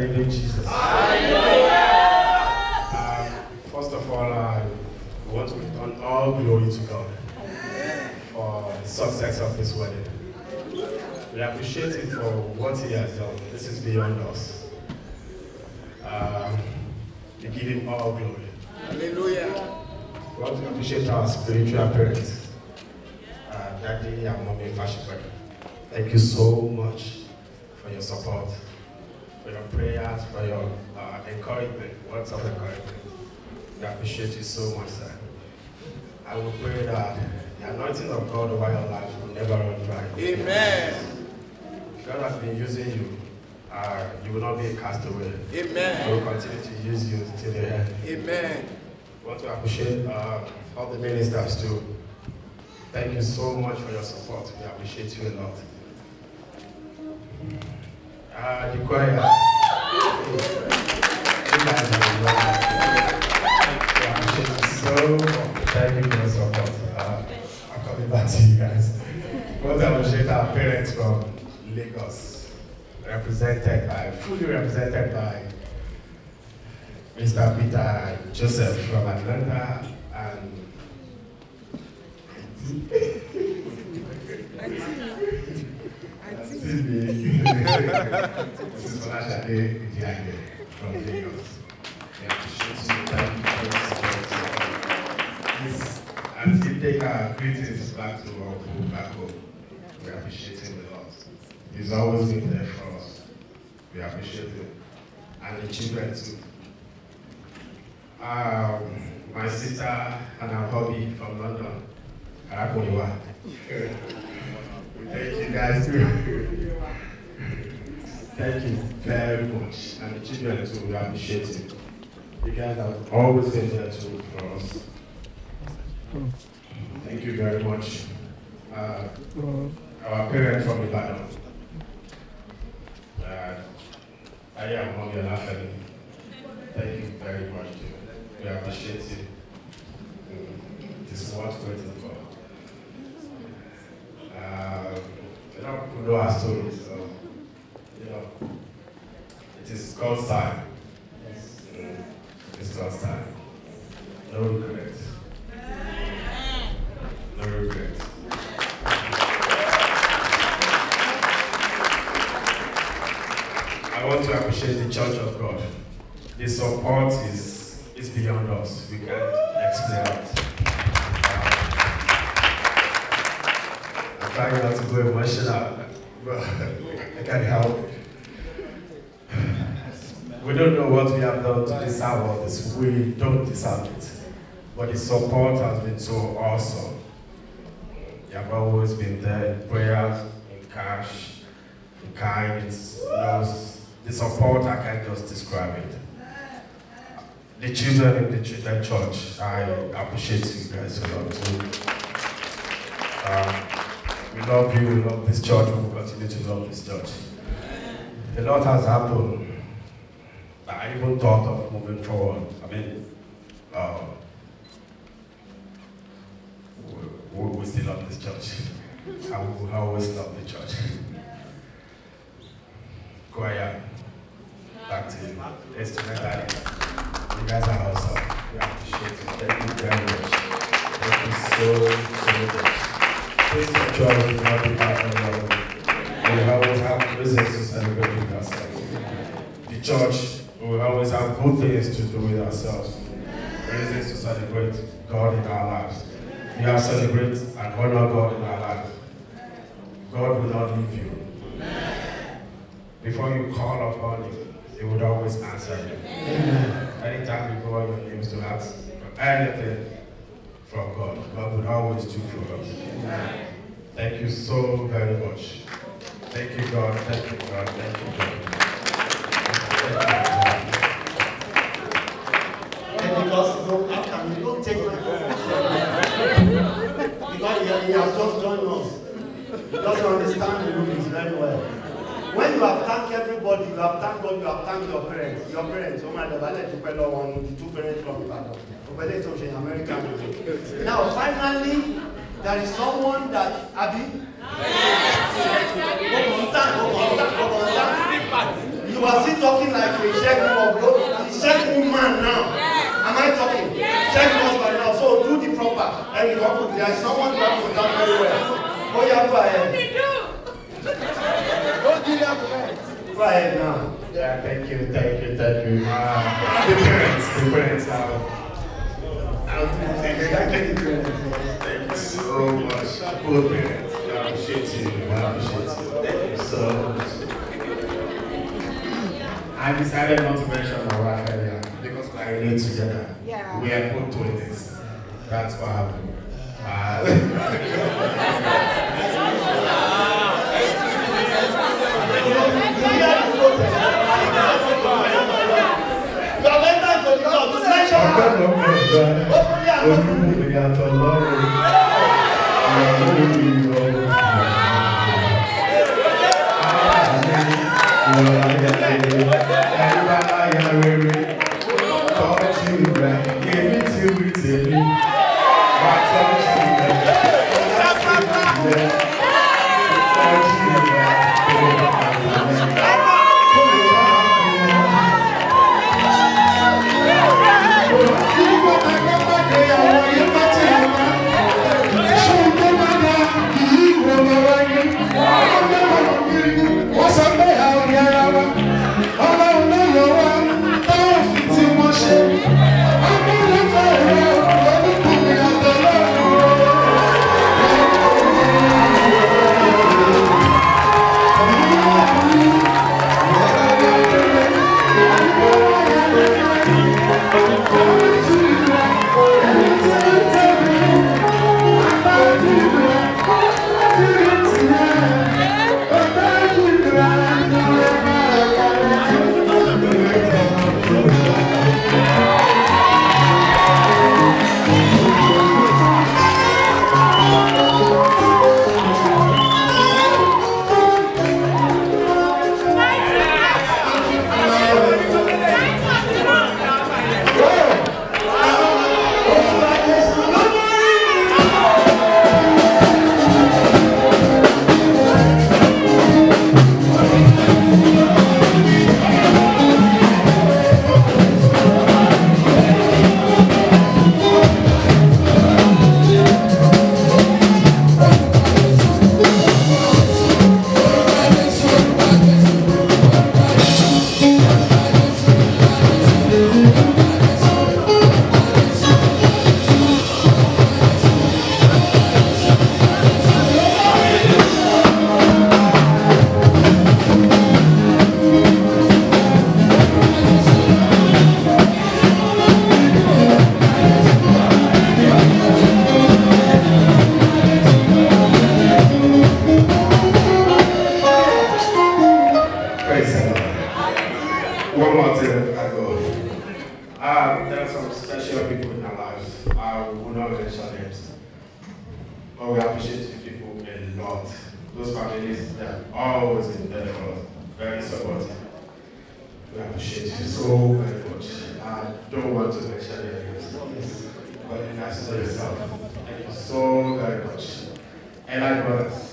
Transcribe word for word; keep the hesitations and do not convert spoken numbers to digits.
living Jesus. Um, first of all, I want to return all glory to God for the success of this wedding. We appreciate Him for what He has done. This is beyond us. Um, we give Him all glory. Hallelujah. We want to appreciate our spiritual parents, uh, Daddy and Mommy Fashion. Thank you so much for your support, for your prayers, for your uh, encouragement, words of encouragement. We appreciate you so much, sir. I will pray that the anointing of God over your life will never run dry. Amen. God has been using you. Uh, you will not be a castaway. Amen. He will continue to use you till the end. Amen. I want to appreciate uh, all the ministers too. Thank you so much for your support. We appreciate you a lot. Uh, the choir. You guys are wonderful. We appreciate you so much. Thank you for your support. Uh, I'm coming back to you guys. We want to appreciate our parents from Lagos, represented by, fully represented by Mister Peter Joseph from Atlanta and Missus Olashade Idiage from Lagos. We appreciate you. Thank you for your support. And still take our greetings back to our home, back home. We appreciate him a lot. He's always been there for us. We appreciate him. And the children too. Um, my sister and her hubby from London, Karakoniwa. Thank you guys too. Thank you very much. And the children too, we appreciate it. You guys have always been there too for us. Thank you very much. Uh, our parents from Ibadan. Uh, I am Mommy Olashade. Thank you very much too. We appreciate it. This is what we're waiting for. Uh, you know, people know our story, so, you know, it is God's time. Mm, it's God's time. No regrets. No regrets. I want to appreciate the Church of God. The support is is beyond us. We can't explain it. I'm trying not to go emotional, but I can't help it. We don't know what we have done to deserve all this. We don't deserve it. But the support has been so awesome. You have always been there in prayers, in cash, in kind. It's, you know, the support, I can't just describe it. The children in the children's church, I appreciate you guys a lot too. Um, we love you, we love this church, we will continue to love this church. A lot has happened. I even thought of moving forward. I mean, uh, we, we still love this church. And we will always love the church. Choir, back to you. Instrumental. You guys are awesome. We appreciate it. Thank you very much. Thank you so, so much. Please enjoy the happy part of the world. We always have reasons to celebrate with ourselves. The church will always have good things to do with ourselves. Reasons to celebrate God in our lives. We have to celebrate and honor God in our lives. God will not leave you. Before you call upon Him, He would always answer you. Amen. Anytime you go on your knees to ask for anything from God, God would always do for us. Amen. Thank you so very much. Thank you, God. Thank you, God. Thank you, God. Thank you, God. And because no, after we don't take my because he, he has just joined us. He doesn't understand the movies very well. When you have thanked everybody, you have thanked God, you have thanked your parents. Your parents, oh my God, I let you fellow one, the two parents from Ibadan. in American. Now, finally, there is someone that, Abby, you You are still talking like a shepherd of God. The shepherd woman now. Am I talking? Shepherd husband now. So do the proper. And you go there is someone who has done very well. Oh yeah, go ahead. Go ahead now. Yeah, thank you, thank you, thank you. Uh, the parents, the parents now. Thank you, thank you so much. Poor parents, I appreciate you. I appreciate you. Thank you so much. I decided not to mention my wife earlier because we are in it together. Yeah. We are both twins. That's what happened. Uh, One more thing I go. Uh, there are some special people in our lives. I will not mention names. But we appreciate you people a lot. Those families that have always been there for us, very supportive. We appreciate you so very much. I don't want to mention your names, but you guys know yourself. Thank you so very much. And I brothers.